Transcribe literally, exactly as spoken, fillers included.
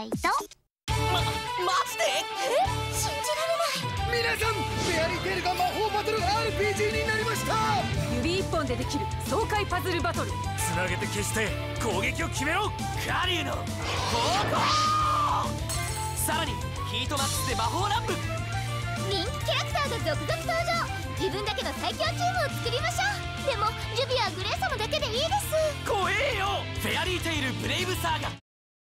イト。 ま、マジで？ え？信じられない。 皆さん、フェアリーテイルが魔法バトル アールピージー になりました。 指一本でできる爽快パズルバトル。 つなげて消して攻撃を決めろ。 カリュウの方向。さらにヒートマックスで魔法ランプ。 人気キャラクターが続々登場。自分だけの最強チームを作りましょう。でもジュビはグレー様だけでいいです。 怖えよ。フェアリーテイルブレイブサーガ。